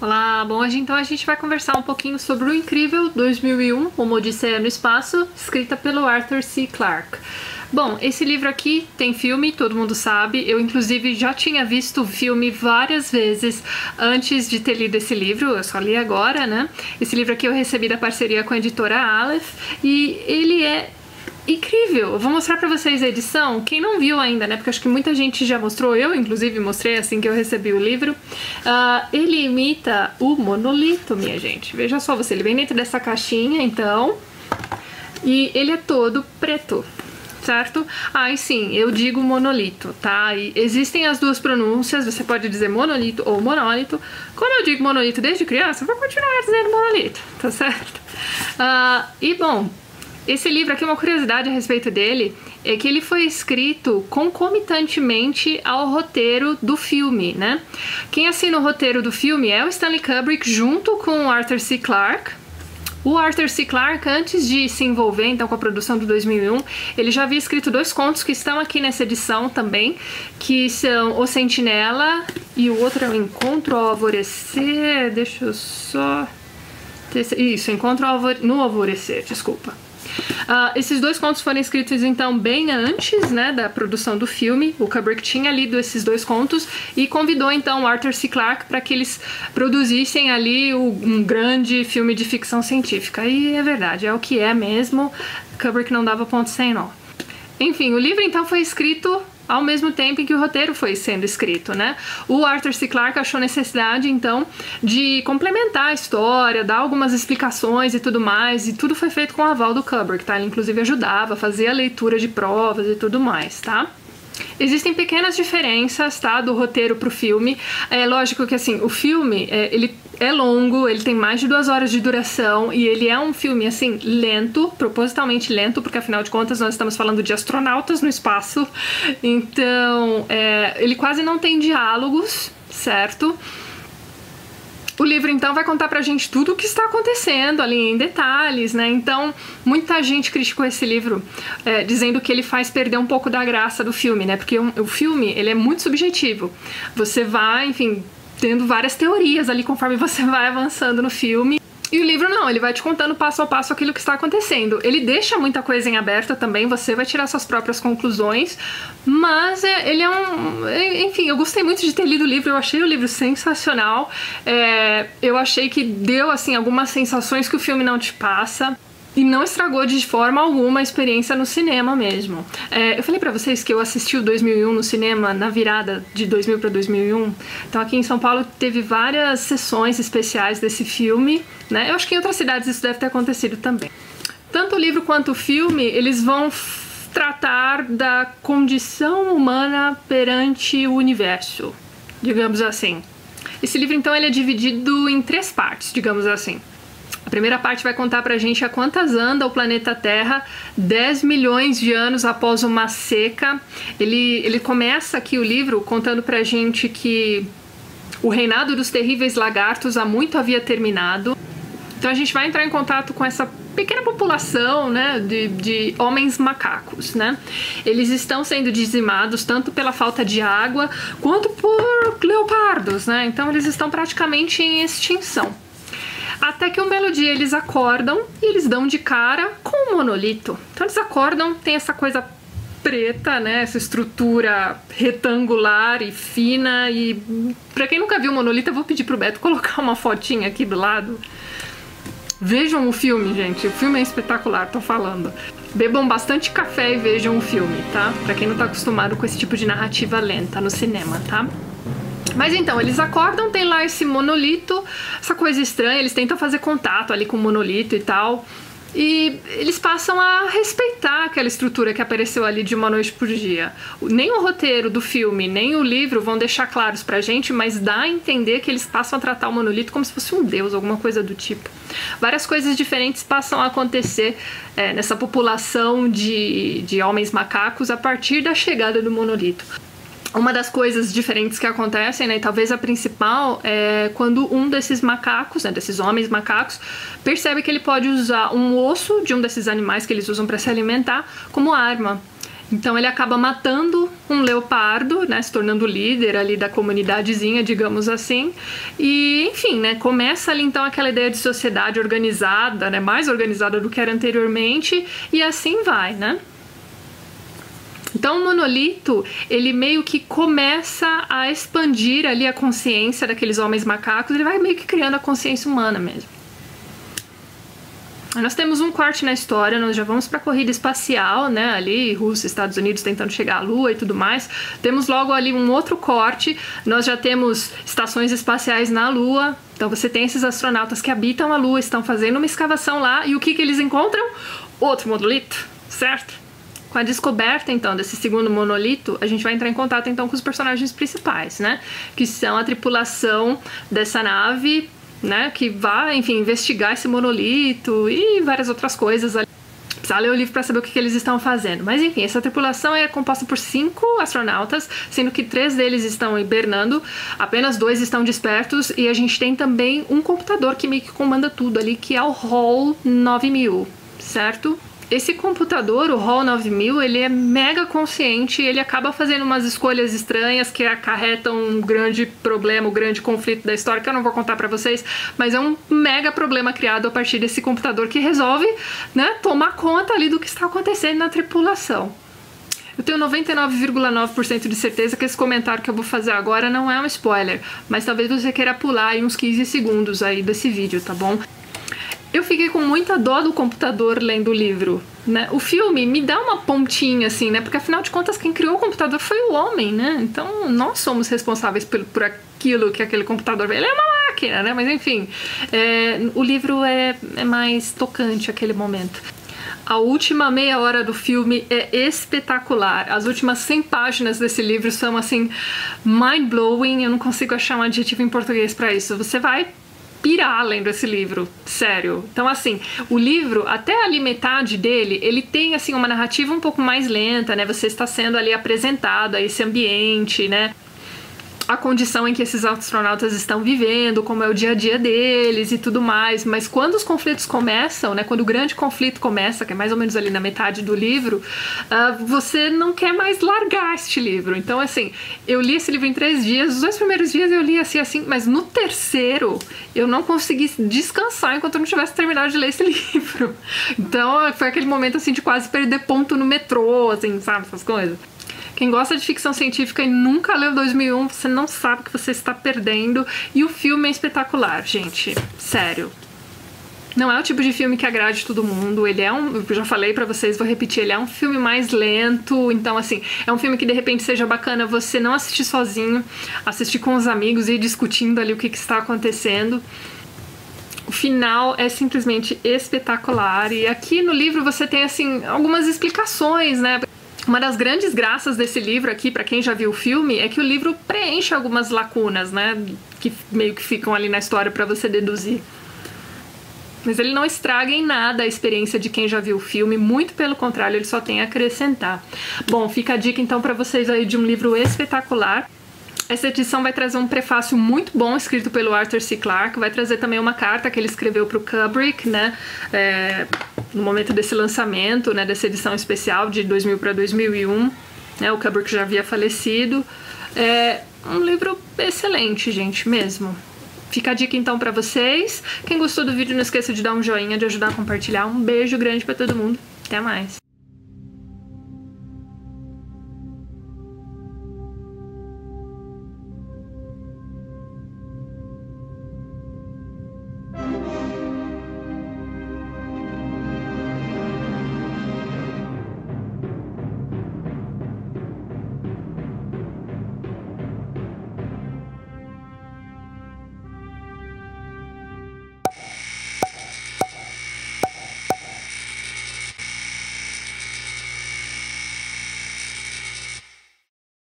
Olá, bom, hoje então a gente vai conversar um pouquinho sobre o incrível 2001, Uma Odisseia no Espaço, escrita pelo Arthur C. Clarke. Bom, esse livro aqui tem filme, todo mundo sabe, eu inclusive já tinha visto o filme várias vezes antes de ter lido esse livro, eu só li agora, né? Esse livro aqui eu recebi da parceria com a editora Aleph e ele é incrível. Eu vou mostrar pra vocês a edição, quem não viu ainda, né, porque acho que muita gente já mostrou, eu inclusive mostrei assim que eu recebi o livro. Ele imita o monolito, minha gente, veja só você, ele vem dentro dessa caixinha, então, e ele é todo preto, certo? E sim, eu digo monolito, tá? E existem as duas pronúncias, você pode dizer monolito ou monólito. Como eu digo monolito desde criança, eu vou continuar dizendo monolito, tá certo? E bom, esse livro aqui, uma curiosidade a respeito dele, é que ele foi escrito concomitantemente ao roteiro do filme, né? Quem assina o roteiro do filme é o Stanley Kubrick junto com o Arthur C. Clarke. O Arthur C. Clarke, antes de se envolver então com a produção do 2001, ele já havia escrito dois contos que estão aqui nessa edição também, que são O Sentinela e o outro é o Encontro ao Alvorecer. Deixa eu só... Isso, Encontro no Alvorecer, desculpa. Esses dois contos foram escritos então bem antes, né, da produção do filme. O Kubrick tinha lido esses dois contos e convidou então o Arthur C. Clarke para que eles produzissem ali um grande filme de ficção científica. E é verdade, é o que é mesmo. Kubrick não dava ponto sem nó. Enfim, o livro então foi escrito ao mesmo tempo em que o roteiro foi sendo escrito, né? O Arthur C. Clarke achou necessidade, então, de complementar a história, dar algumas explicações e tudo mais, e tudo foi feito com o aval do Kubrick, tá? Ele, inclusive, ajudava, fazia a leitura de provas e tudo mais, tá? Existem pequenas diferenças, tá, do roteiro pro filme. É lógico que, assim, o filme, ele é longo, ele tem mais de 2 horas de duração e ele é um filme, assim, lento, propositalmente lento, porque, afinal de contas, nós estamos falando de astronautas no espaço. Então, ele quase não tem diálogos, certo? O livro, então, vai contar pra gente tudo o que está acontecendo ali em detalhes, né? Então, muita gente criticou esse livro, dizendo que ele faz perder um pouco da graça do filme, né? Porque o filme, ele é muito subjetivo. Você vai, enfim, tendo várias teorias ali conforme você vai avançando no filme. E o livro não, ele vai te contando passo a passo aquilo que está acontecendo. Ele deixa muita coisa em aberto também, você vai tirar suas próprias conclusões, mas ele é enfim, eu gostei muito de ter lido o livro, eu achei o livro sensacional, eu achei que deu, assim, algumas sensações que o filme não te passa. E não estragou de forma alguma a experiência no cinema mesmo. Eu falei pra vocês que eu assisti o 2001 no cinema na virada de 2000 para 2001. Então aqui em São Paulo teve várias sessões especiais desse filme, né? Eu acho que em outras cidades isso deve ter acontecido também. Tanto o livro quanto o filme, eles vão tratar da condição humana perante o universo, digamos assim. Esse livro então ele é dividido em 3 partes, digamos assim. A primeira parte vai contar pra gente a quantas anda o planeta Terra 10 milhões de anos após uma seca. Ele começa aqui o livro contando pra gente que o reinado dos terríveis lagartos há muito havia terminado. Então a gente vai entrar em contato com essa pequena população, né, de homens macacos, né? Eles estão sendo dizimados tanto pela falta de água quanto por leopardos, né? Então eles estão praticamente em extinção. Até que um belo dia eles acordam e eles dão de cara com um monolito. Então eles acordam, tem essa coisa preta, né? Essa estrutura retangular e fina. E pra quem nunca viu o monolito, eu vou pedir pro Beto colocar uma fotinha aqui do lado. Vejam o filme, gente. O filme é espetacular, tô falando. Bebam bastante café e vejam o filme, tá? Pra quem não tá acostumado com esse tipo de narrativa lenta no cinema, tá? Mas então, eles acordam, tem lá esse monolito, essa coisa estranha, eles tentam fazer contato ali com o monolito e tal, e eles passam a respeitar aquela estrutura que apareceu ali de uma noite por dia. Nem o roteiro do filme, nem o livro vão deixar claros pra gente, mas dá a entender que eles passam a tratar o monolito como se fosse um deus, alguma coisa do tipo. Várias coisas diferentes passam a acontecer nessa população de homens macacos a partir da chegada do monolito. Uma das coisas diferentes que acontecem, né, e talvez a principal, é quando um desses macacos, né, desses homens macacos, percebe que ele pode usar um osso de um desses animais que eles usam para se alimentar como arma. Então ele acaba matando um leopardo, né, se tornando líder ali da comunidadezinha, digamos assim. E, enfim, né, começa ali então aquela ideia de sociedade organizada, né, mais organizada do que era anteriormente, e assim vai, né? Então o monolito, ele meio que começa a expandir ali a consciência daqueles homens macacos, ele vai meio que criando a consciência humana mesmo. Nós temos um corte na história, nós já vamos para a corrida espacial, né, ali, Rússia, Estados Unidos tentando chegar à Lua e tudo mais. Temos logo ali um outro corte, nós já temos estações espaciais na Lua, então você tem esses astronautas que habitam a Lua, estão fazendo uma escavação lá, e o que eles encontram? Outro monolito, certo? Com a descoberta, então, desse segundo monolito, a gente vai entrar em contato, então, com os personagens principais, né, que são a tripulação dessa nave, né, que vai, enfim, investigar esse monolito e várias outras coisas ali. Precisa ler o livro para saber o que eles estão fazendo. Mas, enfim, essa tripulação é composta por 5 astronautas, sendo que 3 deles estão hibernando, apenas 2 estão despertos, e a gente tem também um computador que meio que comanda tudo ali, que é o HAL 9000, certo? Esse computador, o HAL 9000, ele é mega consciente, ele acaba fazendo umas escolhas estranhas que acarretam um grande problema, um grande conflito da história, que eu não vou contar pra vocês, mas é um mega problema criado a partir desse computador que resolve, né, tomar conta ali do que está acontecendo na tripulação. Eu tenho 99,9% de certeza que esse comentário que eu vou fazer agora não é um spoiler, mas talvez você queira pular aí uns 15 segundos aí desse vídeo, tá bom? Eu fiquei com muita dó do computador lendo o livro, né? O filme me dá uma pontinha, assim, né? Porque, afinal de contas, quem criou o computador foi o homem, né? Então, nós somos responsáveis por aquilo que aquele computador... Ele é uma máquina, né? Mas, enfim, o livro é mais tocante aquele momento. A última meia hora do filme é espetacular. As últimas 100 páginas desse livro são, assim, mind-blowing. Eu não consigo achar um adjetivo em português pra isso. Você vai pirar lendo esse livro, sério. Então, assim, o livro, até ali metade dele, ele tem, assim, uma narrativa um pouco mais lenta, né? Você está sendo ali apresentado a esse ambiente, né? A condição em que esses astronautas estão vivendo, como é o dia a dia deles e tudo mais, mas quando os conflitos começam, né, quando o grande conflito começa, que é mais ou menos ali na metade do livro, você não quer mais largar este livro. Então, assim, eu li esse livro em 3 dias, os 2 primeiros dias eu li assim, mas no terceiro eu não consegui descansar enquanto eu não tivesse terminado de ler esse livro. Então, foi aquele momento, assim, de quase perder ponto no metrô, assim, sabe, essas coisas. Quem gosta de ficção científica e nunca leu 2001, você não sabe o que você está perdendo. E o filme é espetacular, gente. Sério. Não é o tipo de filme que agrade todo mundo. Ele é eu já falei pra vocês, vou repetir, ele é um filme mais lento. Então, assim, é um filme que de repente seja bacana você não assistir sozinho, assistir com os amigos e ir discutindo ali o que está acontecendo. O final é simplesmente espetacular. E aqui no livro você tem, assim, algumas explicações, né? Uma das grandes graças desse livro aqui, pra quem já viu o filme, é que o livro preenche algumas lacunas, né, que meio que ficam ali na história pra você deduzir. Mas ele não estraga em nada a experiência de quem já viu o filme, muito pelo contrário, ele só tem a acrescentar. Bom, fica a dica então pra vocês aí de um livro espetacular. Essa edição vai trazer um prefácio muito bom, escrito pelo Arthur C. Clarke, vai trazer também uma carta que ele escreveu para o Kubrick, né, no momento desse lançamento, né, dessa edição especial de 2000 para 2001, né, o Kubrick já havia falecido. É um livro excelente, gente, mesmo. Fica a dica então para vocês. Quem gostou do vídeo, não esqueça de dar um joinha, de ajudar a compartilhar. Um beijo grande para todo mundo. Até mais.